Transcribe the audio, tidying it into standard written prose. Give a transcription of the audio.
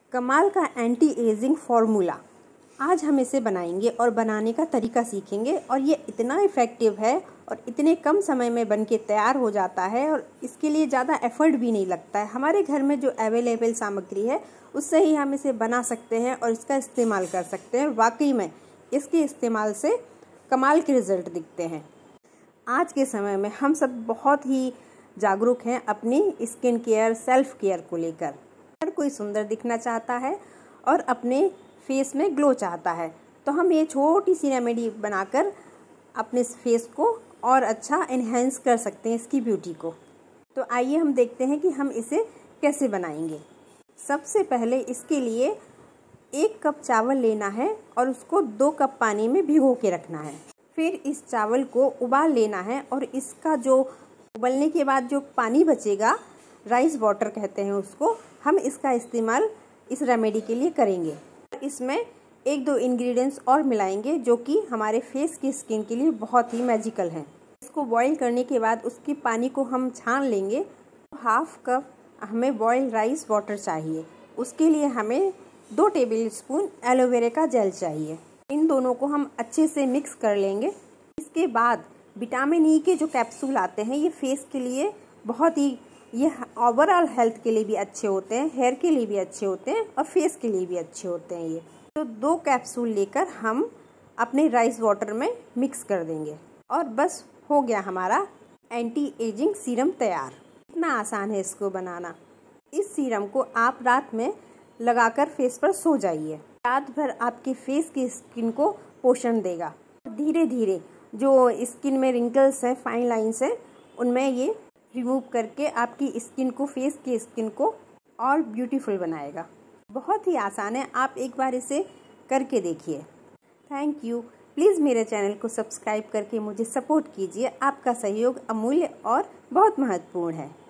कमाल का anti ageing formula. आज हम इसे बनाएंगे और बनाने का तरीका सीखेंगे और ये इतना इफ़ेक्टिव है और इतने कम समय में बनके तैयार हो जाता है और इसके लिए ज़्यादा एफर्ट भी नहीं लगता है। हमारे घर में जो अवेलेबल सामग्री है उससे ही हम इसे बना सकते हैं और इसका इस्तेमाल कर सकते हैं। वाकई में इसके इस्तेमाल से कमाल के रिज़ल्ट दिखते हैं। आज के समय में हम सब बहुत ही जागरूक हैं अपनी स्किन केयर, सेल्फ केयर को लेकर। हर कोई सुंदर दिखना चाहता है और अपने फेस में ग्लो चाहता है, तो हम ये छोटी सी रेमेडी बनाकर अपने फेस को और अच्छा इन्हेंस कर सकते हैं, इसकी ब्यूटी को। तो आइए हम देखते हैं कि हम इसे कैसे बनाएंगे। सबसे पहले इसके लिए 1 कप चावल लेना है और उसको 2 कप पानी में भिगो के रखना है। फिर इस चावल को उबाल लेना है और इसका जो उबलने के बाद जो पानी बचेगा, राइस वाटर कहते हैं उसको, हम इसका इस्तेमाल इस रेमेडी के लिए करेंगे। इसमें 1-2 इंग्रेडिएंट्स और मिलाएंगे जो कि हमारे फेस की स्किन के लिए बहुत ही मैजिकल हैं। इसको बॉईल करने के बाद उसके पानी को हम छान लेंगे। 1/2 कप हमें बॉइल्ड राइस वाटर चाहिए। उसके लिए हमें 2 टेबलस्पून एलोवेरा का जेल चाहिए। इन दोनों को हम अच्छे से मिक्स कर लेंगे। इसके बाद विटामिन ई के जो कैप्सूल आते हैं, ये फेस के लिए बहुत ही, ये ओवरऑल हेल्थ के लिए भी अच्छे होते हैं, हेयर के लिए भी अच्छे होते हैं और फेस के लिए भी अच्छे होते हैं ये। तो 2 कैप्सूल लेकर हम अपने राइस वाटर में मिक्स कर देंगे और बस हो गया हमारा एंटी एजिंग सीरम तैयार। इतना आसान है इसको बनाना। इस सीरम को आप रात में लगाकर फेस पर सो जाइए। रात भर आपके फेस की स्किन को पोषण देगा। धीरे धीरे जो स्किन में रिंकल्स हैं, फाइन लाइंस हैं, उनमें ये रिमूव करके आपकी स्किन को, फेस की स्किन को और ब्यूटीफुल बनाएगा। बहुत ही आसान है, आप एक बार इसे करके देखिए। Thank you. प्लीज़ मेरे चैनल को सब्सक्राइब करके मुझे सपोर्ट कीजिए। आपका सहयोग अमूल्य और बहुत महत्वपूर्ण है।